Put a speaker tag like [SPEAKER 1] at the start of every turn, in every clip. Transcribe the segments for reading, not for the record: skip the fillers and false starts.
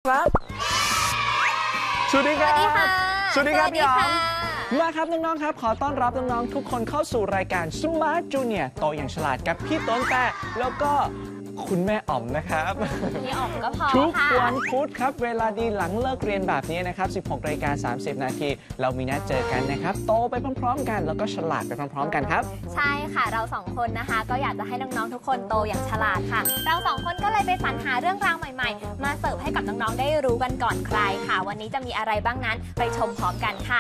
[SPEAKER 1] ครับสวัสดีครับสวัสดีครับพี่อ๋อมมาครับน้องๆครับขอต้อนรับน้องๆทุกคนเข้าสู่รายการ Smart Junior โตอย่างฉลาดกับพี่ต้นแต่แล้วก็คุณแม่อ๋อมนะครับ
[SPEAKER 2] พี่อ๋อมก็พอ
[SPEAKER 1] ทุกวันพุธครับเวลาดีหลังเลิกเรียนแบบนี้นะครับ 16:30 น.เรามีนัดเจอกันนะครับโตไปพร้อมๆกันแล้วก็ฉลาดไปพร้อมๆกันครับ
[SPEAKER 2] ใช่ค่ะเราสองคนนะคะก็อยากจะให้น้องๆทุกคนโตอย่างฉลาดค่ะเราสองคนก็เลยไปสรรหาเรื่องราวใหม่ๆมาเสิร์ฟให้กับน้องๆได้รู้กันก่อนใครค่ะวันนี้จะมีอะไรบ้างนั้นไปชมพร้อมกันค่ะ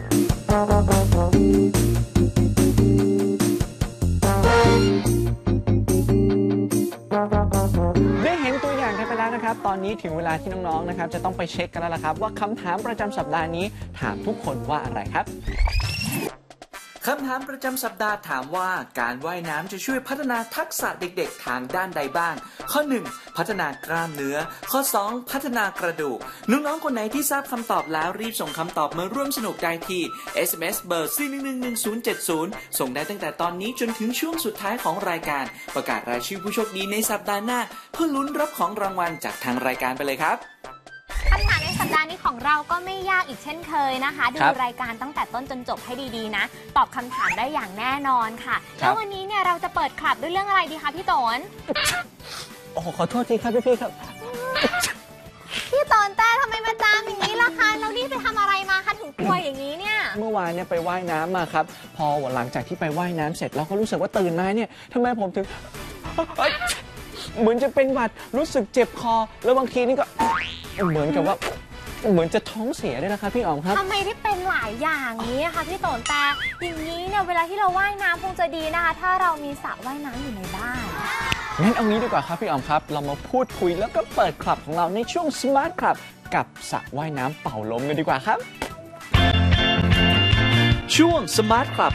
[SPEAKER 1] ได้เห็นตัวอย่างกันไปแล้วนะครับตอนนี้ถึงเวลาที่น้องๆนะครับจะต้องไปเช็คกันแล้วล่ะครับว่าคำถามประจำสัปดาห์นี้ถามทุกคนว่าอะไรครับคำถามประจำสัปดาห์ถามว่าการว่ายน้ำจะช่วยพัฒนาทักษะเด็กๆทางด้านใดบ้างข้อ 1 พัฒนากล้ามเนื้อข้อ 2 พัฒนากระดูกน้องๆคนไหนที่ทราบคำตอบแล้วรีบส่งคำตอบมาร่วมสนุกได้ที่ SMS เบอร์ 4111070 ส่งได้ตั้งแต่ตอนนี้จนถึงช่วงสุดท้ายของรายการประกาศรายชื่อผู้โชคดีในสัปดาห์หน้าเพื่อลุ้นรับของรางวัลจากทางรายการไปเลยครับ
[SPEAKER 2] คำถามในสัปดาห์นี้ของเราก็ไม่ยากอีกเช่นเคยนะคะดูรายการตั้งแต่ต้นจนจบให้ดีๆนะตอบคำถามได้อย่างแน่นอนค่ะแล้ววันนี้เนี่ยเราจะเปิดคลับด้วยเรื่องอะไรดีคะพี่ตน
[SPEAKER 1] โอ้ขอโทษทีครับพี่ครับ
[SPEAKER 2] พี่ตนแต่ทำไมมาจามอย่างนี้ล่ะคะเรานี่ไปทำอะไรมาคะถึงป่วยอย่างนี้เนี่ย
[SPEAKER 1] เมื่อวานเนี่ยไปว่ายน้ำมาครับพอหลังจากที่ไปว่ายน้ำเสร็จเราก็รู้สึกว่าตื่นมาเนี่ยทำไมผมถึงเหมือนจะเป็นหวัดรู้สึกเจ็บคอแล้วบางทีนี่ก็เหมือนกับว่าเหมือนจะท้องเสียด้วยนะครับพี่อ๋อมครับ
[SPEAKER 2] ทำไมที่เป็นหลายอย่างนี้คะพี่ตนแต่อย่างนี้เนี่ยเวลาที่เราว่ายน้ำคงจะดีนะคะถ้าเรามีสระว่ายน้ำอยู่ในบ้าน
[SPEAKER 1] งั้นเอางี้ดีกว่าครับพี่อ๋อมครับเรามาพูดคุยแล้วก็เปิดคลับของเราในช่วง Smart Club กับสระว่ายน้ำเป่าลมกันดีกว่าครับช่วง Smart Club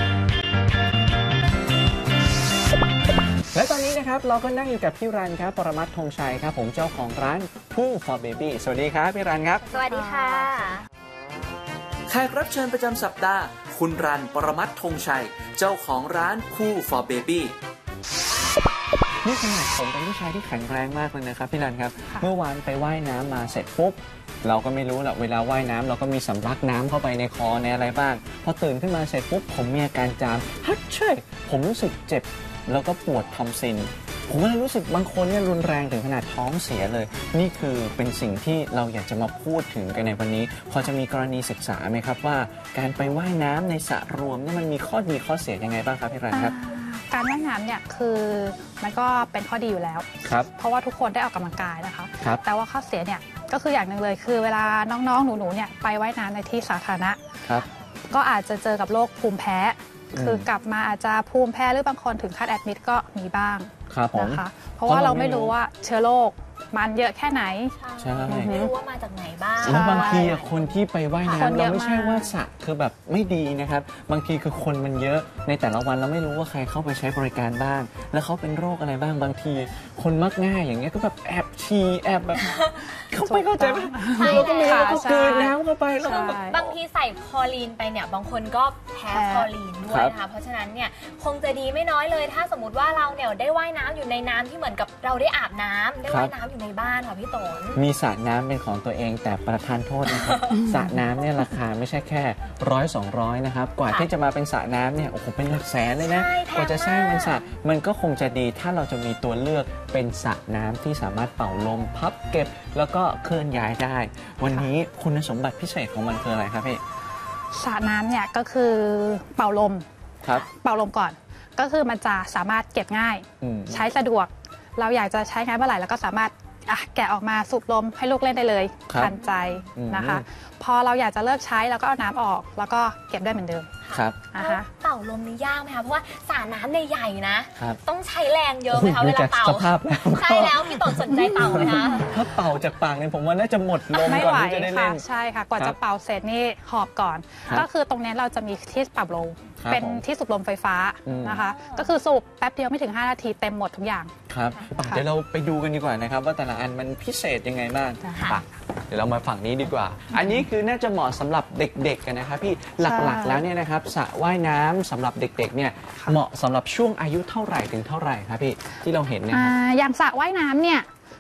[SPEAKER 1] และตอนนี้นะครับเราก็นั่งอยู่กับพี่รันครับปรมัตถ์ ธงชัยครับผมเจ้าของร้าน Poo for Baby สวัสดีครับพี่รันครับ
[SPEAKER 2] สวัสดีค่ะ
[SPEAKER 1] แขกรับเชิญประจำสัปดาห์คุณรันปรมัตถ์ ธงชัยเจ้าของร้าน Poo for Baby นี่ขนาดผมเป็นผู้ชายที่แข็งแรงมากเลยนะครับพี่รันครับเมื่อวานไปว่ายน้ำมาเสร็จปุ๊บเราก็ไม่รู้หรอกเวลาว่ายน้ำเราก็มีสำลักน้ำเข้าไปในคอในอะไรบ้างพอตื่นขึ้นมาเสร็จปุ๊บผมมีอาการจามฮัทเช่ผมรู้สึกเจ็บแล้วก็ปวดทอมซินผมก็เลยรู้สึกบางคนเนี่ยรุนแรงถึงขนาดท้องเสียเลยนี่คือเป็นสิ่งที่เราอยากจะมาพูดถึงกันในวันนี้พอจะมีกรณีศึกษาไหมครับว่าการไปว่ายน้ำในสระรวมนี่มันมีข้อดีข้อเสียยังไงบ้างครับพี่รันครับ
[SPEAKER 3] การว่ายน้ำเนี่ยคือมันก็เป็นข้อดีอยู่แล้วเพราะว่าทุกคนได้ออกกำลังกายนะคะแต่ว่าข้อเสียเนี่ยก็คืออย่างหนึ่งเลยคือเวลาน้องๆหนูๆเนี่ยไปว่ายน้ำในที่สาธารณะก็อาจจะเจอกับโรคภูมิแพ้คือกลับมาอาจจะภูมิแพ้หรือบางคนถึงขั้นแอดมิดก็มีบ้างนะคะเพราะว่าเราไม่รู้ว่าเชื้อโรคมันเยอะแค่ไหน
[SPEAKER 2] ใช่ไม่รู้ว่ามาจากไหนบ้าง
[SPEAKER 1] แล้วบางทีคนที่ไปว่ายน้ำเราไม่ใช่ว่าสระคือแบบไม่ดีนะครับบางทีคือคนมันเยอะในแต่ละวันเราไม่รู้ว่าใครเข้าไปใช้บริการบ้างแล้วเขาเป็นโรคอะไรบ้างบางทีคนมักง่ายอย่างเงี้ยก็แบบแอบฉี่แอบแบบเขาไม่เข้าใจไหมเราก็ไม่รู้ว่าเขากลืนน้ำเข้าไปแล้ว
[SPEAKER 2] บางทีใส่คลอรีนไปเนี่ยบางคนก็แพ้คลอรีนด้วยนะคะเพราะฉะนั้นเนี่ยคงจะดีไม่น้อยเลยถ้าสมมติว่าเราเนี่ยได้ว่ายน้ำอยู่ในน้ำที่เหมือนกับเราได้อาบน้ำได้ว่ายน้ำอยู่ในบ้านค่ะพี่ตน
[SPEAKER 1] มีสระน้ำเป็นของตัวเองแต่ประทานโทษนะครับสระน้ำเนี่ยราคาไม่ใช่แค่100-200นะครับกว่าที่จะมาเป็นสระน้ำเนี่ยโอ้โหเป็นหลักแสนเลยนะกว่าจะสร้างมันสระมันก็คงจะดีถ้าเราจะมีตัวเลือกเป็นสระน้ำที่สามารถเป่าลมพับเก็บแล้วก็เคลื่อนย้ายได้วันนี้คุณสมบัติพิเศษของมันคืออะไรครับพี่
[SPEAKER 3] สระน้ำเนี่ยก็คือเป่าลมเป่าลมก่อนก็คือมันจะสามารถเก็บง่ายใช้สะดวกเราอยากจะใช้งานเมื่อไหร่แล้วก็สามารถแกะออกมาสูบลมให้ลูกเล่นได้เลยทันใจนะคะพอเราอยากจะเลิกใช้เราก็เอาน้ำออกแล้วก็เก็บได้เหมือนเดิม
[SPEAKER 1] ครับ
[SPEAKER 2] เป่าลมนี่ยากไหมคะเพราะว่าสระน้ำใหญ่ๆนะต้องใช้แรงเยอะไหมคะเวลาเป่า
[SPEAKER 1] สภาพแล้ว
[SPEAKER 2] ใช่แล้วพี่ตนสนใจเป่าไหมคะ
[SPEAKER 1] ถ้าเป่าจากปากเนี่ยผมว่าน่าจะหมดลมก่อนที่จะได้เล่น
[SPEAKER 3] ใช่ค่ะกว่าจะเป่าเสร็จนี่หอบก่อนก็คือตรงนี้เราจะมีที่เป่าลมเป็นที่สูบลมไฟฟ้านะคะก็คือสูบแป๊บเดียวไม่ถึง5 นาทีเต็มหมดทุกอย่าง
[SPEAKER 1] ครับเดี๋ยวเราไปดูกันดีกว่านะครับว่าแต่ละอันมันพิเศษยังไงบ้างเดี๋ยวเรามาฝั่งนี้ดีกว่าอันนี้คือน่าจะเหมาะสำหรับเด็กๆกันนะครับพี่หลักๆแล้วเนี่ยนะครับสระว่ายน้ำสำหรับเด็กๆเนี่ยเหมาะสำหรับช่วงอายุเท่าไหร่ถึงเท่าไหร่ครับพี่ที่เราเห็นเนี่ย
[SPEAKER 3] อย่างสระว่ายน้ำเนี่ย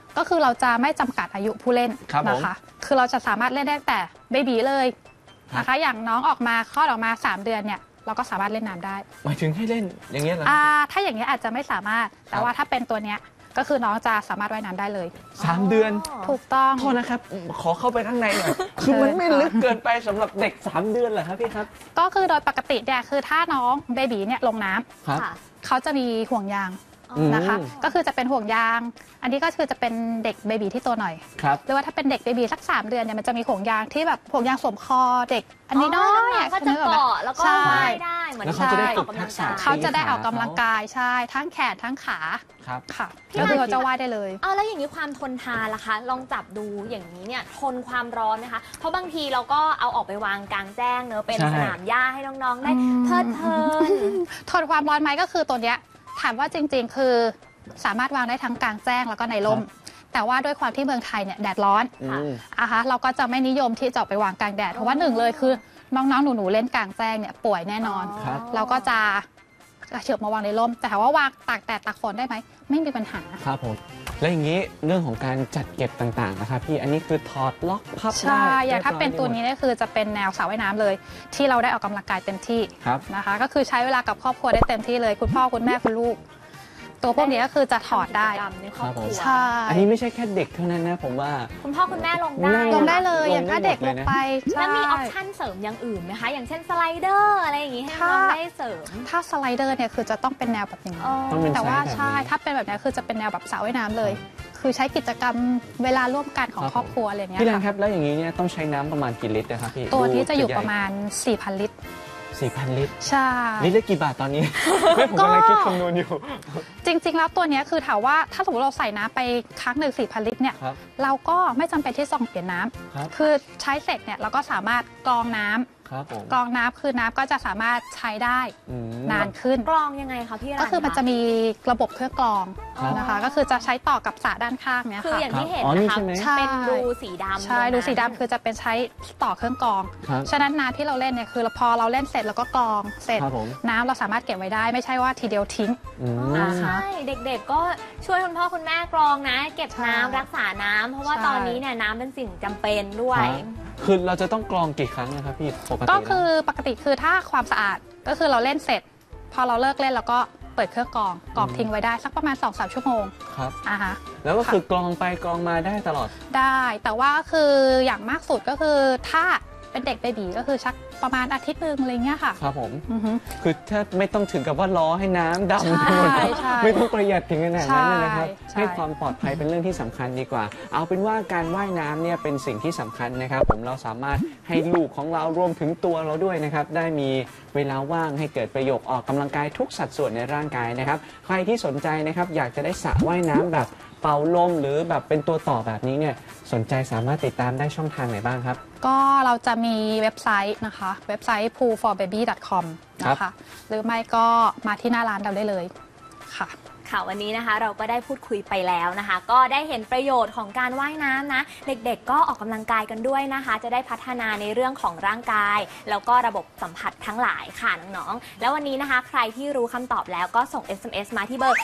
[SPEAKER 3] ก็คือเราจะไม่จำกัดอายุผู้เล่นนะคะคือเราจะสามารถเล่นได้แต่เบบีเลยนะคะอย่างน้องออกมาคลอดออกมา3 เดือนเนี่ยเราก็สามารถเล่นน้ำได้
[SPEAKER 1] หมายถึงให้เล่นอย่างเงี้ยเหรอ
[SPEAKER 3] ถ้าอย่างเงี้ยอาจจะไม่สามารถแต่ว่าถ้าเป็นตัวเนี้ยก็คือน้องจะสามารถว่ายน้ำได้เลย
[SPEAKER 1] 3 เดือน
[SPEAKER 3] ถูกต้อง
[SPEAKER 1] โทษนะครับขอเข้าไปข้างในหน่อยคือมันไม่ลึกเกินไปสำหรับเด็ก3 เดือนเหรอครับพี่ครับ
[SPEAKER 3] ก็คือโดยปกติเนี่ยคือถ้าน้องเบบีเนี่ยลงน้ำเขาจะมีห่วงยางนะคะก็คือจะเป็นห่วงยางอันนี้ก็คือจะเป็นเด็กเบบีที่โตหน่อยหรือว่าถ้าเป็นเด็กเบบีสัก3 เดือนเนี่ยมันจะมีห่วงยางที่แบบห่วงยางสวมคอเด็กอันนี้น้อย
[SPEAKER 2] เขาจะเกาะแล้วก็ว่ายได้เหมือน
[SPEAKER 1] เขาจะได้ฝึกทักษะ
[SPEAKER 3] เขาจะได้ออกกำลังกายใช่ทั้งแขนทั้งขา
[SPEAKER 1] ครับ
[SPEAKER 3] ค่ะก็คือเขาจะว่ายได้เลย
[SPEAKER 2] แล้วอย่างนี้ความทนทานล่ะคะลองจับดูอย่างนี้เนี่ยทนความร้อนไหมคะเพราะบางทีเราก็เอาออกไปวางกลางแจ้งเนอะเป็นสนามหญ้าให้น้องๆได้เพลิดเพลิน
[SPEAKER 3] ทนความร้อนไหมก็คือตัวเนี้ยถามว่าจริงๆคือสามารถวางได้ทั้งกลางแจ้งแล้วก็ในร่มแต่ว่าด้วยความที่เมืองไทยเนี่ยแดดร้อนเราก็จะไม่นิยมที่จะไปวางกลางแดดเพราะว่า1เลยคือน้องๆหนูๆเล่นกลางแจ้งเนี่ยป่วยแน่นอนเราก็จะเฉือบมาวางในร่มแต่ถามว่าวางตากแดดตากฝนได้ไหมไม่มีปัญหา
[SPEAKER 1] ครับผมแล้วอย่างนี้เรื่องของการจัดเก็บต่างๆนะครับพี่อันนี้คือถอดล็อกพับได้
[SPEAKER 3] ใช่อย่างถ้าเป็นตัวนี้เนี่ยคือจะเป็นแนวสระว่ายน้ำเลยที่เราได้ออกกำลังกายเต็มที่นะคะก็คือใช้เวลากับครอบครัวได้เต็มที่เลยคุณพ่อคุณแม่คุณลูกตัวพวกนี้ก็คือจะถอดได้
[SPEAKER 2] ใช่
[SPEAKER 1] อันนี้ไม่ใช่แค่เด็กเท่านั้นนะผมว่า
[SPEAKER 2] คุณพ่อคุณแม่ลง
[SPEAKER 3] ได้เลยอย่างถ้าเด็กลงไป
[SPEAKER 2] แล้วมีออปชั่นเสริมอย่างอื่นไหมคะอย่างเช่นสไลเดอร์อะไรอย่างงี้ให้น้องได้เสริม
[SPEAKER 3] ถ้าสไลเดอร์เนี่ยคือจะต้องเป็นแนวแบบนี้แต่ว่าใช่ถ้าเป็นแบบนี้คือจะเป็นแนวแบบสระว่ายน้ำเลยคือใช้กิจกรรมเวลาร่วมกันของครอบครัวอะไรเงี้ย
[SPEAKER 1] พี่แรงครับแล้วอย่างนี้เนี่ยต้องใช้น้ำประมาณกี่ลิตรนะครับพี่
[SPEAKER 3] ตัวที่จะอยู่ประมาณ 4,000 ลิตร
[SPEAKER 1] 4,000 ลิตร
[SPEAKER 3] ใช่
[SPEAKER 1] ลิตรละกี่บาทตอนนี้ไม่ผมกำลังคิดคำนวณอยู่
[SPEAKER 3] จริงๆแล้วตัวนี้คือถามว่าถ้าสมมติเราใส่น้ำไปครั้งหนึ่ง 4,000 ลิตรเนี่ยเราก็ไม่จำเป็นที่ต้องเปลี่ยนน้ำคือใช้เสร็จเนี่ยเราก็สามารถกรองน้ำกรองน้ำคือน้ำก็จะสามารถใช้ได้นานขึ้น
[SPEAKER 2] กรองยังไงคะพี่
[SPEAKER 3] ก็คือมันจะมีระบบเครื่องกรองนะคะก็คือจะใช้ต่อกับสระด้านข้างเนี่ยค่ะ
[SPEAKER 2] คืออย่างที่เห็นนะคะเป็นรูสีดำ
[SPEAKER 3] ใช่รูสีดำคือจะเป็นใช้ต่อเครื่องกรองฉะนั้นน้ำที่เราเล่นเนี่ยคือพอเราเล่นเสร็จแล้วก็กรองเสร็จน้ำเราสามารถเก็บไว้ได้ไม่ใช่ว่าทีเดียวทิ้ง
[SPEAKER 2] ใช่เด็กๆก็ช่วยคุณพ่อคุณแม่กรองนะเก็บน้ำรักษาน้ำเพราะว่าตอนนี้เนี่ยน้ำเป็นสิ่งจำเป็นด้วย
[SPEAKER 1] คือเราจะต้องกรองกี่ครั้งนะครับพี่
[SPEAKER 3] ก็คือปกติคือถ้าความสะอาดก็คือเราเล่นเสร็จพอเราเลิกเล่นแล้วก็เปิดเครื่องกรองทิ้งไว้ได้สักประมาณ 2-3 ชั่วโมง
[SPEAKER 1] ครับแล้วก็คือกรองไปกรองมาได้ตลอด
[SPEAKER 3] ได้แต่ว่าคืออย่างมากสุดก็คือถ้าเป็นเด็กเบบีก็คือชักประมาณอาทิตย์นึงอะไรเงี้ยค่ะ
[SPEAKER 1] ครับผมคือถ้าไม่ต้องถึงกับว่าล้อให้น้ำดำไม่ต้องประหยัดถึงขนาดนั้นเลยนะครับให้ความปลอดภัยเป็นเรื่องที่สำคัญดีกว่าเอาเป็นว่าการว่ายน้ำเนี่ยเป็นสิ่งที่สำคัญนะครับผมเราสามารถให้ลูกของเรารวมถึงตัวเราด้วยนะครับได้มีเวลาว่างให้เกิดประโยชน์ออกกำลังกายทุกสัดส่วนในร่างกายนะครับใครที่สนใจนะครับอยากจะได้สระว่ายน้ำแบบเป่าลมหรือแบบเป็นตัวต่อแบบนี้เนี่ยสนใจสามารถติดตามได้ช่องทางไหนบ้างครับ
[SPEAKER 3] ก็เราจะมีเว็บไซต์นะคะเว็บไซต์ poolforbaby.com นะคะหรือไม่ก็มาที่หน้าร้านเราได้เลยค่ะ
[SPEAKER 2] ค่ะวันนี้นะคะเราก็ได้พูดคุยไปแล้วนะคะก็ได้เห็นประโยชน์ของการว่ายน้ำนะเด็กๆก็ออกกำลังกายกันด้วยนะคะจะได้พัฒนาในเรื่องของร่างกายแล้วก็ระบบสัมผัสทั้งหลายค่ะน้องๆแล้ววันนี้นะคะใครที่รู้คำตอบแล้วก็ส่ง SMS มาที่เบอร์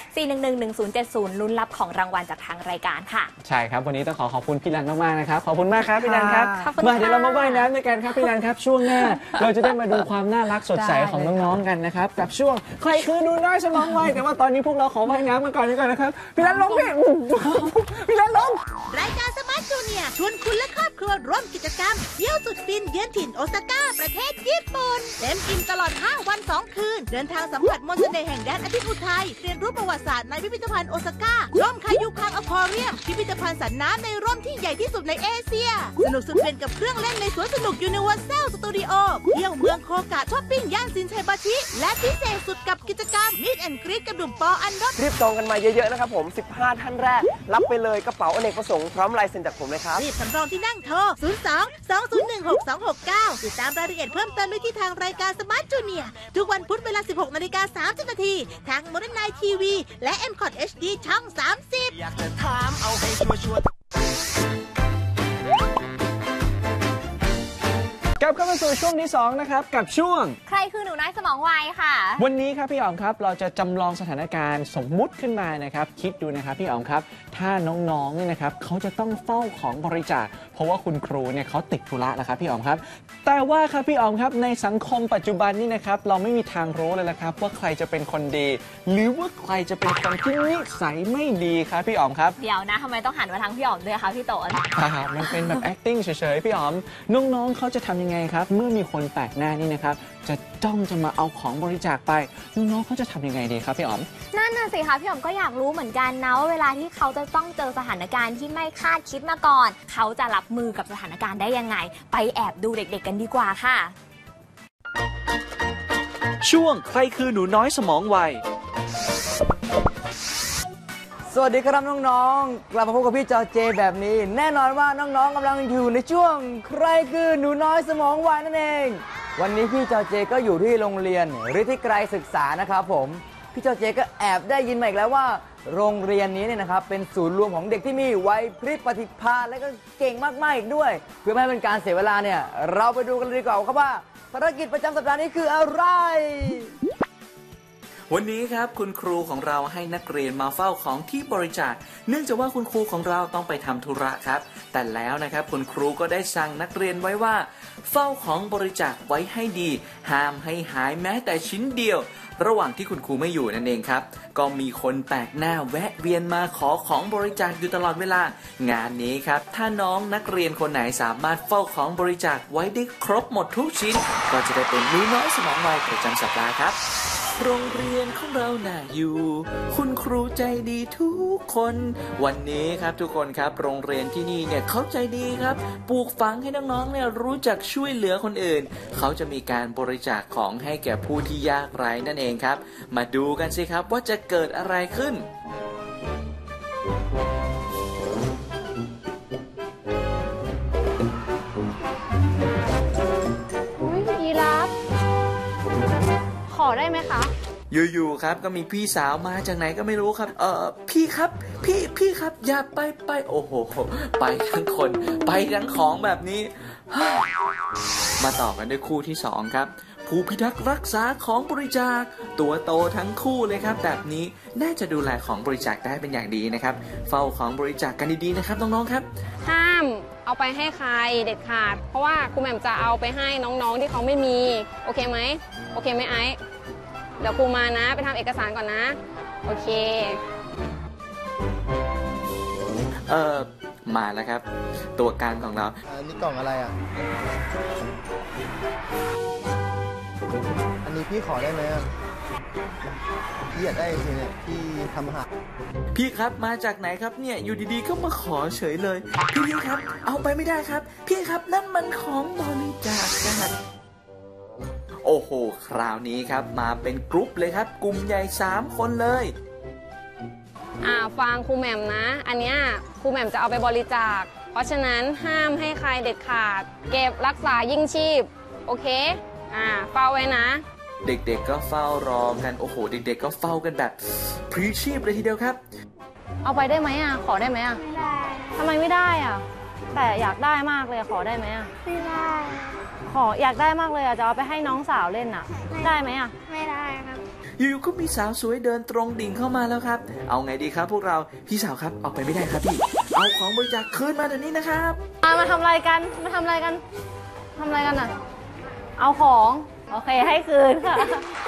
[SPEAKER 2] 4111070 ลุ้นรับของรางวัลจากทางรายการค่ะ
[SPEAKER 1] ใช่ครับวันนี้ต้องขอบคุณพี่รันมากๆนะครับขอบคุณมากครับพี่รันครับมาเดี๋ยวเรามาว่ายน้ำด้วยกันครับพี่รันครับช่วงหน้าเราจะได้มาดูความน่ารักสดใสของน้องๆกันนะครับกับช่วงใครคือดูน้อยสมองไวแต่ว่าตอนนี้พวกเราขอว่ายน้ำกันก่อนนะครับพี่รันลงพี่รันลง
[SPEAKER 4] รายการสมาร์ทจูเนียร์ชวนคุณและครอบครัวร่วมกิจกรรมเที่ยวสุดฟินเยือนถิ่นโอซาก้าประเทศญี่ปุ่นเต็มอิ่มตลอด5 วัน 2 คืนเดินทางสัมผัสมนต์เสน่ห์แห่งแดนอาทิตย์อุทัยเรียนรู้ประวัติศาสตร์ในพิพิธภัณฑ์โอซาก้าร่มคายูคังอควาเรียมพิพิธภัณฑ์สัตว์น้ำในร่มที่ใหญ่ที่สุดในเอเชียสนุกสุดเป็นกับเครื่องเล่นในสวนสนุกยูนิเวอร์แซลสตูดิโอเที่ยวเมืองโคกะช้อปปิ้งย่านซินไซบาชิและพิเศษสุดกับกิจกรรมมิดแอนด์กรีดกับดุ่มปออันด
[SPEAKER 5] รีบจองกันมาเยอะๆนะครับผม15 ท่านแรกรับไปเลยกระเป๋าอเนกประสงค์พร้อมลายเซ็นจากผมเลยครับ
[SPEAKER 4] รีบสำรองที่นั่งโทร 02-201-6269 ติดตามรายละเอียดเพิ่มเติมได้ที่ทางรายการสมาร์ทจูเนียร์ทุกวันพุธเวลา 16:30 น.ทาง Modern Night TV และ MCOT HD ช่อง 30อยากจะถามเอาให้ชัวร์
[SPEAKER 1] กลับเข้ามาสู่ช่วงที่2นะครับกับช่วง
[SPEAKER 2] ใครคือหนูน้อยสมองไวค่ะ
[SPEAKER 1] วันนี้ครับพี่อ๋อมครับเราจะจำลองสถานการณ์สมมุติขึ้นมานะครับคิดดูนะครับพี่อ๋อมครับถ้าน้องๆเนี่ยนะครับเขาจะต้องเฝ้าของบริจาคเพราะว่าคุณครูเนี่ยเขาติดธุระแล้วครับพี่อ๋อมครับแต่ว่าครับพี่อ๋อมครับในสังคมปัจจุบันนี่นะครับเราไม่มีทางรู้เลยนะครับว่าใครจะเป็นคนดีหรือว่าใครจะเป็นคนที่นิสัยไม่ดีครับพี่อ๋อมครับ
[SPEAKER 2] เดี๋ยวนะทำไมต้องหันมาทางพี่อ๋อมด้วยคะพี่โตน
[SPEAKER 1] มันเป็นแบบ acting เฉยๆพี่อ๋อมน้องๆเขาจะทำยังไงครับเมื่อมีคนแปลกหน้านี่นะครับจะมาเอาของบริจาคไปน้องๆเขาจะทำยังไงดีครับพี่อ๋อม
[SPEAKER 2] นั่นน่ะสิคะพี่อ๋อมก็อยากรู้เหมือนกันนะว่าเวลาที่เขาจะต้องเจอสถานการณ์ที่ไม่คาดคิดมาก่อนเขาจะรับมือกับสถานการณ์ได้ยังไงไปแอบดูเด็กๆกันดีกว่าค่ะ
[SPEAKER 1] ช่วงใครคือหนูน้อยสมองไว
[SPEAKER 6] สวัสดีครับน้องๆกลับมาพบกับพี่จอเจแบบนี้แน่นอนว่าน้องๆกำลังอยู่ในช่วงใครคือหนูน้อยสมองไวนั่นเองวันนี้พี่จอเจก็อยู่ที่โรงเรียนฤทธิไกรศึกษานะครับผมพี่จอเจก็แอบได้ยินมาอีกแล้วว่าโรงเรียนนี้เนี่ยนะครับเป็นศูนย์รวมของเด็กที่มีไหวพริบปฏิภาณและก็เก่งมากๆอีกด้วยเพื่อไม่ให้เป็นการเสียเวลาเนี่ยเราไปดูกันเลยดีกว่าครับว่าภารกิจประจำสัปดาห์นี้คืออะไร
[SPEAKER 1] วันนี้ครับคุณครูของเราให้นักเรียนมาเฝ้าของที่บริจาคเนื่องจากว่าคุณครูของเราต้องไปทำธุระครับแต่แล้วนะครับคุณครูก็ได้สั่งนักเรียนไว้ว่าเฝ้าของบริจาคไว้ให้ดีห้ามให้หายแม้แต่ชิ้นเดียวระหว่างที่คุณครูไม่อยู่นั่นเองครับก็มีคนแปลกหน้าแวะเวียนมาขอของบริจาคอยู่ตลอดเวลางานนี้ครับถ้าน้องนักเรียนคนไหนสามารถเฝ้าของบริจาคไว้ได้ครบหมดทุกชิ้นก็จะได้เป็นหนูน้อยสมองไวประจำสัปดาห์ครับโรงเรียนของเราน่าอยู่คุณครูใจดีทุกคนวันนี้ครับทุกคนครับโรงเรียนที่นี่เนี่ยเขาใจดีครับปลูกฝังให้น้องๆเนี่ยรู้จักช่วยเหลือคนอื่นเขาจะมีการบริจาคของให้แก่ผู้ที่ยากไร้นั่นเองครับมาดูกันสิครับว่าจะเกิดอะไรขึ้น
[SPEAKER 3] ยีราฟขอได้ไหมคะ
[SPEAKER 1] อยู่ๆครับก็มีพี่สาวมาจากไหนก็ไม่รู้ครับพี่ครับพี่ครับอย่าไปโอ้โหไปทั้งคนไปทั้งของแบบนี้มาต่อกันด้วยคู่ที่2ครับผู้พิทักษ์รักษาของบริจาคตัวโตทั้งคู่เลยครับแบบนี้น่าจะดูแลของบริจาคได้เป็นอย่างดีนะครับเฝ้าของบริจาคกันดีๆนะครับน้องๆครับ
[SPEAKER 7] ห้ามเอาไปให้ใครเด็ดขาดเพราะว่าครูแหม่มจะเอาไปให้น้องๆที่เขาไม่มีโอเคไหมโอเคไหมไอซ์เดี๋ยวครูมานะไปทำเอกสารก่อนนะโอเค
[SPEAKER 1] มาแล้วครับตัวการของเรา
[SPEAKER 6] นี่กล่องอะไรอ่ะอันนี้พี่ขอได้ไหมพี่อยากได้จริงเนี่ยพี่ทำหา
[SPEAKER 1] พี่ครับมาจากไหนครับเนี่ยอยู่ดีๆก็มาขอเฉยเลยพี่ครับเอาไปไม่ได้ครับพี่ครับนั่นมันของบริจาคครับโอ้โหคราวนี้ครับมาเป็นกรุ๊ปเลยครับกลุ่มใหญ่3คนเลย
[SPEAKER 7] ฟังครูแหม่มนะอันเนี้ยครูแหม่มจะเอาไปบริจาคเพราะฉะนั้นห้ามให้ใครเด็ดขาดเก็บรักษายิ่งชีพโอเคเฝ้าไว้นะ
[SPEAKER 1] เด็กๆก็เฝ้ารอกันโอ้โหเด็กๆก็เฝ้ากันแบบพลีชีพเลยทีเดียวครับ
[SPEAKER 3] เอาไปได้ไหมขอได้ไหมไม่ได้ทำไมไม่ได้แต่อยากได้มากเลยขอได้ไหม
[SPEAKER 8] ไม่ได้
[SPEAKER 3] ขออยากได้มากเลยจะเอาไปให้น้องสาวเล่นได้ไหม
[SPEAKER 8] ไม่ได้ครับ
[SPEAKER 1] อยู่ๆก็มีสาวสวยเดินตรงดิ่งเข้ามาแล้วครับเอาไงดีครับพวกเราพี่สาวครับเอาไปไม่ได้ครับพี่เอาของบริจาคคืนมาเดี๋ยวนี้นะครับ
[SPEAKER 3] มาทำอะไรกันเอาของโอเคให้คืนค่ะ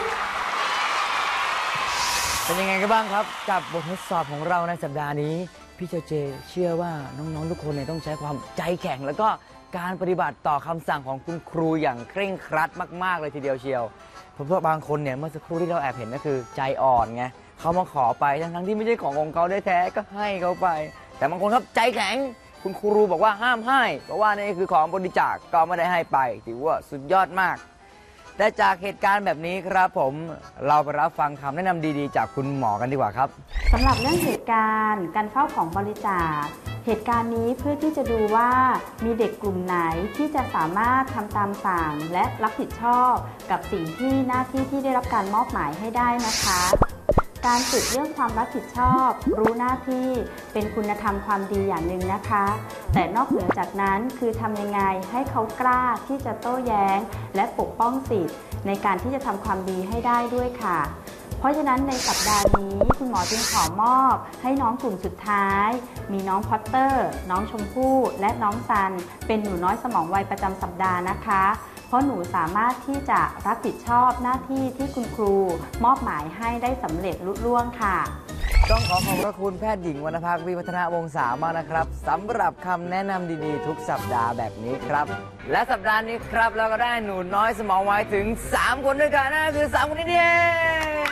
[SPEAKER 6] เป็นยังไงกันบ้างครับกับบททดสอบของเราในสัปดาห์นี้พี่เจเชื่อว่าน้องๆทุกคนเนี่ยต้องใช้ความใจแข็งแล้วก็การปฏิบัติต่อคำสั่งของคุณครูอย่างเคร่งครัดมากๆเลยทีเดียวเชียวเพราะบางคนเนี่ยเมื่อสักครู่ที่เราแอบเห็นก็คือใจอ่อนไงเขามาขอไปทั้งที่ไม่ใช่ของเขาได้แท้ก็ให้เขาไปแต่บางคนครับใจแข็งคุณครูบอกว่าห้ามให้เพราะว่านี่คือของบริจาคก็ไม่ได้ให้ไปถือว่าสุดยอดมากแต่จากเหตุการณ์แบบนี้ครับผมเราไปรับฟังคำแนะนำดีๆจากคุณหมอกันดีกว่าครับ
[SPEAKER 9] สำหรับเรื่องเหตุการณ์การเฝ้าของบริจาคเหตุการณ์นี้เพื่อที่จะดูว่ามีเด็กกลุ่มไหนที่จะสามารถทำตามสั่งและรับผิดชอบกับสิ่งที่หน้าที่ที่ได้รับการมอบหมายให้ได้นะคะการฝึกเรื่องความรับผิดชอบ รู้หน้าที่เป็นคุณธรรมความดีอย่างหนึ่งนะคะ แต่นอกเหนือจากนั้นคือทำยังไงให้เขากล้าที่จะโต้แย้งและปกป้องสิทธิ์ในการที่จะทำความดีให้ได้ด้วยค่ะเพราะฉะนั้นในสัปดาห์นี้คุณหมอจึงขอมอบให้น้องกลุ่มสุดท้ายมีน้องพอตเตอร์น้องชมพู่และน้องซันเป็นหนูน้อยสมองไวประจำสัปดาห์นะคะเพราะหนูสามารถที่จะรับผิดชอบหน้าที่ที่คุณครูมอบหมายให้ได้สำเร็จลุล่วงค่ะ
[SPEAKER 6] ต้องขอขอบพระคุณแพทย์หญิงวรรณภา วิวัฒนวงศามากนะครับสำหรับคำแนะนำดีๆทุกสัปดาห์แบบนี้ครับและสัปดาห์นี้ครับเราก็ได้หนูน้อยสมองไวถึง3คนด้วยกันนั่นคือ3คนนี้เอง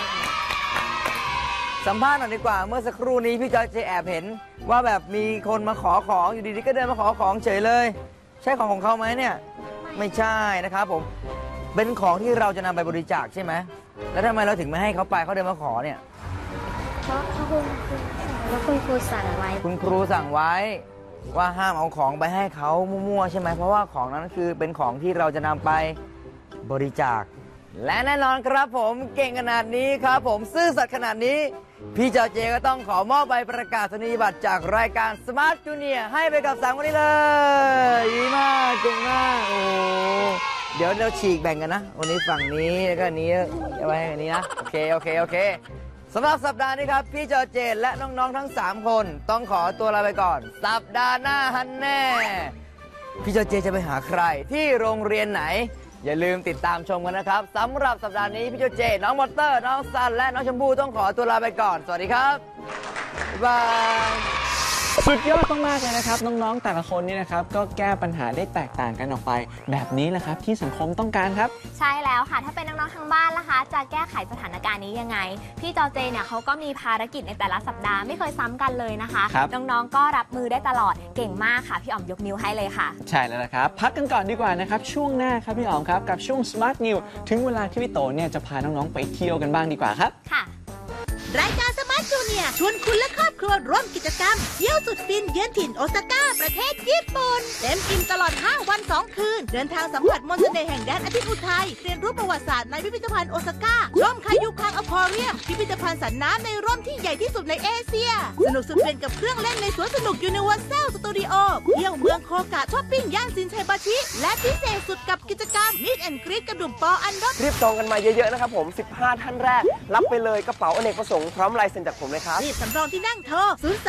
[SPEAKER 6] สัมภาษณ์หน่อยดีกว่าเมื่อสักครู่นี้พี่จอยเจแอบเห็นว่าแบบมีคนมาขอของอยู่ดีๆก็เดินมาขอของเฉยเลยใช่ของเขาไหมเนี่ยไม่ใช่นะครับผมเป็นของที่เราจะนำไปบริจาคใช่ไหมแล้วทำไมเราถึงไม่ให้เขาไปเขาเดินมาขอเนี่ย
[SPEAKER 8] เพราะคุณครูสั่งไว้
[SPEAKER 6] คุณครูสั่งไว้ว่าห้ามเอาของไปให้เขามั่วๆใช่ไหมเพราะว่าของนั้นคือเป็นของที่เราจะนำไปบริจาคและแน่นอนครับผมเก่งขนาดนี้ครับผมซื่อสัตย์ขนาดนี้พี่จอเจก็ต้องขอมอบใบประกาศนียบัตรจากรายการ Smart Junior ให้ไปกับ3คนนี้เลยดีมากเก่งมากโอ้เดี๋ยวเราฉีกแบ่งกันนะวันนี้ฝั่งนี้แล้วก็อันนี้เอาไว้อันนี้นะโอเคสำหรับสัปดาห์นี้ครับพี่จอเจและน้องๆทั้ง3คนต้องขอตัวลาไปก่อนสัปดาห์หน้าฮันแน่พี่จอเจจะไปหาใครที่โรงเรียนไหนอย่าลืมติดตามชมกันนะครับสำหรับสัปดาห์นี้พี่โจเจน้องมอเตอร์น้องซันและน้องชมพู่ต้องขอตัวลาไปก่อนสวัสดีครับบ๊ายบาย
[SPEAKER 1] สุดยอดมากๆเลยนะครับน้องๆแต่ละคนนี่นะครับก็แก้ปัญหาได้แตกต่างกันออกไปแบบนี้แหละครับที่สังคมต้องการครับ
[SPEAKER 2] ใช่แล้วค่ะถ้าเป็นน้องๆทางบ้านล่ะคะจะแก้ไขสถานการณ์นี้ยังไงพี่จอเจเนี่ยเขาก็มีภารกิจในแต่ละสัปดาห์ไม่เคยซ้ำกันเลยนะคะน้องๆก็รับมือได้ตลอดเก่งมากค่ะพี่อ๋อมยกนิ้วให้เลยค่ะ
[SPEAKER 1] ใช่แล้วนะครับพักกันก่อนดีกว่านะครับช่วงหน้าครับพี่อ๋อมครับกับช่วง Smart New ถึงเวลาที่พี่โตเนี่ยจะพาน้องๆไปเที่ยวกันบ้างดีกว่าครับ
[SPEAKER 2] ค่ะ
[SPEAKER 4] รายการสมาร์ทจูเนียร์ชวนคุณและครอบครัวร่วมกิจกรรมเที่ยวสุดฟินเยือนถิ่นโอซาก้าประเทศญี่ปุ่นเต็มอิ่มตลอด5 วัน 2 คืนเดินทางสัมผัสมนต์เสน่ห์แห่งแดนอาทิตย์อุทัยเรียนรู้ประวัติศาสตร์ในพิพิธภัณฑ์โอซาก้าร่มคายุคังอควาเรียมพิพิธภัณฑ์สัตว์น้ำในร่มที่ใหญ่ที่สุดในเอเชียสนุกสุดเป็นกับเครื่องเล่นในสวนสนุกยูนิเวอร์แซลสตูดิโอเที่ยวเมืองโคกะช้อปปิ้งย่านซินไชบาชิและพิเศษสุดกับกิจกรรมมิดแอนด์กรีดกับดุ่มปออันด
[SPEAKER 5] รีบจองกันมาเยอะๆนะครับผม15ท่านแรกรับไปเลยกระเป๋าอเนกประสงค์พร้อมลายเซ็นจากผมเลยครับ
[SPEAKER 4] รีบสำรองที่นั่งโทร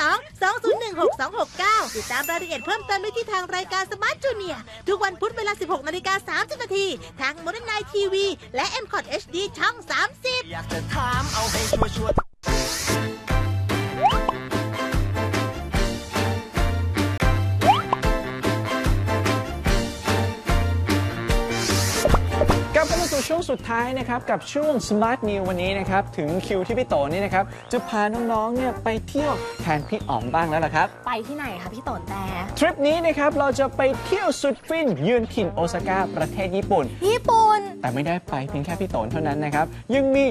[SPEAKER 4] 02-201-6269 ติดตามรายละเอียดเพิ่มเติมได้ที่ทางรายการ Smart Junior ทุกวันพุธเวลา 16:30 น.ทาง Modern Night TV และ MCOT HD ช่อง 30 อยากจะถามเอาให้ชัวร์
[SPEAKER 1] กลับมาสู่ช่วงสุดท้ายนะครับกับช่วง Smart New วันนี้นะครับถึงคิวที่พี่โตนี่นะครับจะพาน้องๆเนี่ยไปเที่ยวแทนพี่อ๋อมบ้างแล้วล่ะครับ
[SPEAKER 2] ไปที่ไหนคะพี่โตนแต่
[SPEAKER 1] ทริปนี้นะครับเราจะไปเที่ยวสุดฟินเยือนถิ่นโอซาก้าประเทศญี่ปุ่นแต่ไม่ได้ไปเพียงแค่พี่โตนเท่านั้นนะครับยังมี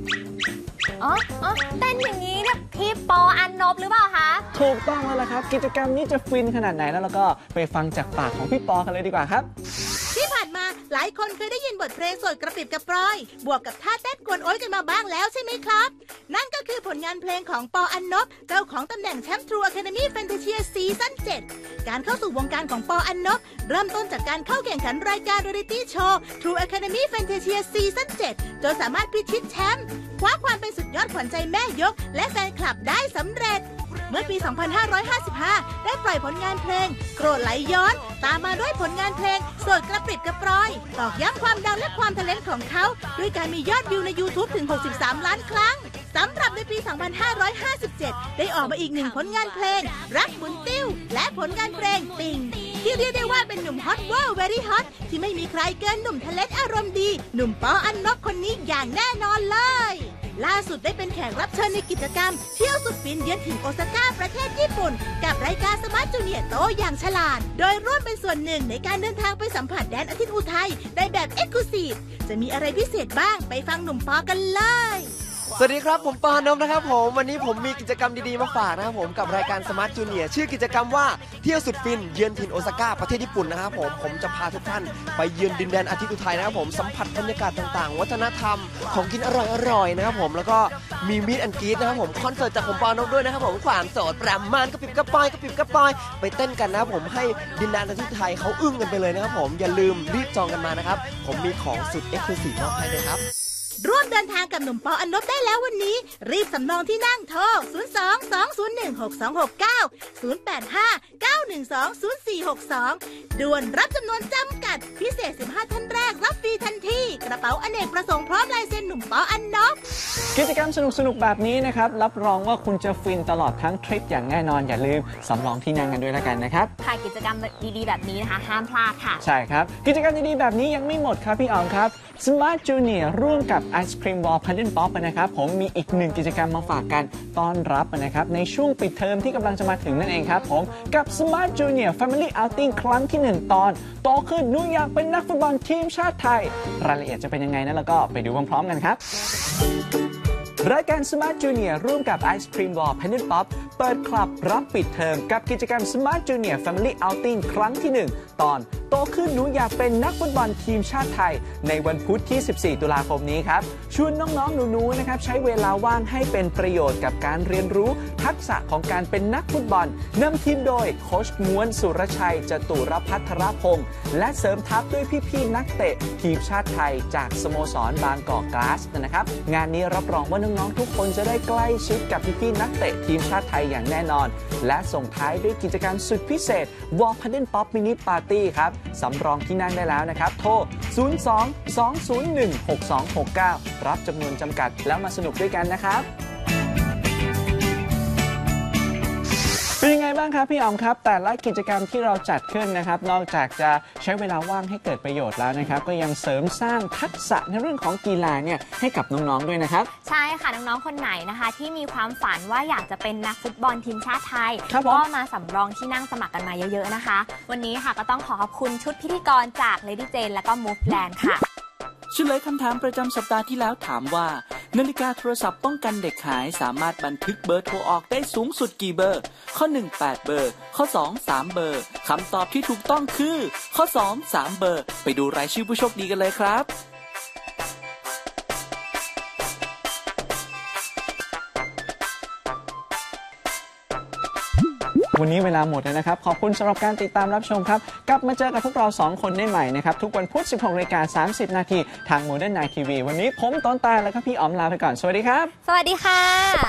[SPEAKER 2] เต้นอย่างนี้เนี่ยพี่ปออันนบหรือเปล่าคะ
[SPEAKER 1] ถูกต้องแล้วล่ะครับกิจกรรมนี้จะฟินขนาดไหนแล้วก็ไปฟังจากปากของพี่ปอกันเลยดีกว่าครับ
[SPEAKER 4] ที่ผ่านมาหลายคนเคยได้ยินบทเพลงสดกระปิบกระปร้อยบวกกับท่าเต้นกวนโอ๊ยกันมาบ้างแล้วใช่ไหมครับนั่นก็คือผลงานเพลงของปออันนบเจ้าของตำแหน่งแชมป์ True Academy Fantasia ซีซั่น 7การเข้าสู่วงการของปออันนบเริ่มต้นจากการเข้าแข่งขันรายการเรียลลิตี้โชว์ True Academy Fantasia ซีซั่น 7จนสามารถพิชิตแชมป์คว้าความเป็นสุดยอดขวัญใจแม่ยกและแฟนคลับได้สำเร็จเมื่อปี 2555 ได้ปล่อยผลงานเพลงโกรธไหลย้อนตามมาด้วยผลงานเพลงสดกระปริบกระปร้อยตอกย้ำความดังและความทะเลนของเขาด้วยการมียอดวิวใน YouTube ถึง 63 ล้านครั้งสำหรับในปี 2557 ได้ออกมาอีก1ผลงานเพลงรักหมุนติ้วและผลงานเพลงติ่งที่เรียกได้ว่าเป็นหนุ่มฮอตเวอร์ very hot ที่ไม่มีใครเกินหนุ่มทะเลนอารมณ์ดีหนุ่มปออันนบคนนี้อย่างแน่นอนเลยล่าสุดได้เป็นแขกรับเชิญในกิจกรรมเที่ยวสุดฟินเยือนถิ่นโอซาก้าประเทศญี่ปุ่นกับรายการสมาร์ทจูเนียร์โตอย่างฉลาดโดยร่วมเป็นส่วนหนึ่งในการเดินทางไปสัมผัสแดนอาทิตย์อุทัยในแบบเอ็กซ์คลูซีฟจะมีอะไรพิเศษบ้างไปฟังหนุ่มปอกันเลย
[SPEAKER 5] สวัสดีครับผมปานพนะครับผมวันนี้ผมมีกิจกรรมดีๆมาฝากนะครับผมกับรายการสมาร์ทจูเนียร์ชื่อกิจกรรมว่าเที่ยวสุดฟินเยือนถิ่นโอซาก้าประเทศญี่ปุ่นนะครับผมจะพาทุกท่านไปเยือนดินแดนอาทิตย์อุทัยนะครับผมสัมผัสบรรยากาศต่างๆวัฒนธรรมของกินอร่อยๆนะครับผมแล้วก็มีมีดแอนด์กรีดนะครับผมคอนเสิร์ตจากผมปานพด้วยนะครับผมความโสดประมาณกระปิบกระปอยไปเต้นกันนะครับผมให้ดินแดนอาทิตย์อุทัยเขาอึ้งกันไปเลยนะครับผมอย่าลืมรีบจองกันมานะครับผมมีของสุดเอ็กซ์คลูซีฟมอบให้ด้วยครับ
[SPEAKER 4] ร่วมเดินทางกับหนุ่มปออันนบได้แล้ววันนี้รีบสำรองที่นั่งโทร 02-201-6269 085-912-0462 ด่วนรับจำนวนจำกัดพิเศษ15ท่านแรกรับฟรีทันทีกระเป๋าอเนกประสงค์พร้อมลายเซ็นหนุ่มปออันนบ
[SPEAKER 1] กิจกรรมสนุกๆแบบนี้นะครับรับรองว่าคุณจะฟินตลอดทั้งทริปอย่างแน่นอนอย่าลืมสำรองที่นั่งกันด้วยละกันนะครับ
[SPEAKER 2] ค่ะกิจกรรมดีๆแบบนี้นะคะห้ามพลาดค่ะ
[SPEAKER 1] ใช่ครับกิจกรรมดีๆแบบนี้ยังไม่หมดครับพี่อ๋อมครับ Smart Junior ร่วมกับ Ice Cream Wall Paddle Pop นะครับผมมีอีกหนึ่งกิจกรรมมาฝากกันต้อนรับนะครับในช่วงปิดเทอมที่กำลังจะมาถึงนั่นเองครับผมกับ Smart Junior Family Outing ครั้งที่1ตอนโตขึ้นหนูอยากเป็นนักฟุตบอลทีมชาติไทยรายละเอียดจะเป็นยังไงนั้นแล้วก็ไปดูพร้อมๆกันครับรายการ Smart Junior ร่วมกับ Ice Cream Wall Paddle Pop เปิดคลับรับปิดเทอมกับกิจกรรม Smart Junior Family Outing ครั้งที่1ตอนโตขึ้นหนูอยากเป็นนักฟุตบอลทีมชาติไทยในวันพุธที่14ตุลาคมนี้ครับชวนน้องๆหนูๆนะครับใช้เวลาว่างให้เป็นประโยชน์กับการเรียนรู้ทักษะของการเป็นนักฟุตบอลนำทีมโดยโค้ชม้วนสุรชัยจตุรพัทรพงศ์และเสริมทัพด้วยพี่ๆนักเตะทีมชาติไทยจากสโมสรบางกอกกลาสนะครับงานนี้รับรองว่าน้องๆทุกคนจะได้ใกล้ชิดกับพี่ๆนักเตะทีมชาติไทยอย่างแน่นอนและส่งท้ายด้วยกิจกรรมสุดพิเศษ Wall Paddle Pop Mini Party ครับสำรองที่นั่งได้แล้วนะครับโทร 02-201-6269 รับจำนวนจำกัดแล้วมาสนุกด้วยกันนะครับเป็นยังไงบ้างครับพี่อ๋อมครับแต่ละกิจกรรมที่เราจัดขึ้นนะครับนอกจากจะใช้เวลาว่างให้เกิดประโยชน์แล้วนะครับก็ยังเสริมสร้างทักษะในเรื่องของกีฬาเนี่ยให้กับน้องๆด้วยนะครับ
[SPEAKER 2] ใช่ค่ะน้องๆคนไหนนะคะที่มีความฝันว่าอยากจะเป็นนักฟุตบอลทีมชาติไทยก็มาสำรองที่นั่งสมัครกันมาเยอะๆนะคะวันนี้ค่ะก็ต้องขอบคุณชุดพิธีกรจาก Lady Jane และก็ Moveland ค่ะ
[SPEAKER 1] เฉลยคำถามประจำสัปดาห์ที่แล้วถามว่านาฬิกาโทรศัพท์ป้องกันเด็กหายสามารถบันทึกเบอร์โทรออกได้สูงสุดกี่เบอร์ข้อ1 8เบอร์ข้อ2 3เบอร์คำตอบที่ถูกต้องคือข้อ2 3เบอร์ไปดูรายชื่อผู้โชคดีกันเลยครับวันนี้เวลาหมดแล้วนะครับขอบคุณสำหรับการติดตามรับชมครับกลับมาเจอกับพวกเรา2คนได้ใหม่นะครับทุกวันพุธ 16:30 น.ทาง Modern Night TV วันนี้ผมต้นตาและก็พี่อ๋อมลาไปก่อนสวัสดีครับ
[SPEAKER 2] สวัสดีค่ะ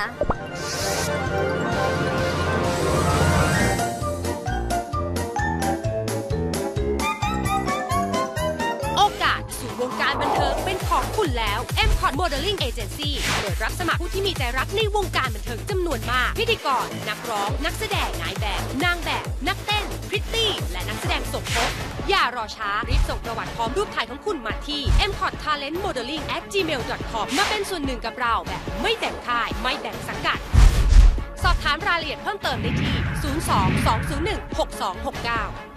[SPEAKER 10] วงการบันเทิงเป็นของคุณแล้ว MCOT Modeling Agency เปิดรับสมัครผู้ที่มีใจรักในวงการบันเทิงจำนวนมากพิธีกรนักร้องนักแสดงนายแบบนางแบบนักเต้นพริตตี้และนักแสดงสมทบอย่ารอช้ารีบส่งประวัติพร้อมรูปถ่ายของคุณมาที่ mcottalentmodeling@gmail.com มาเป็นส่วนหนึ่งกับเราแบบไม่แบ่งค่ายไม่แบ่งสังกัดสอบถามรายละเอียดเพิ่มเติมได้ที่ 02-201-6269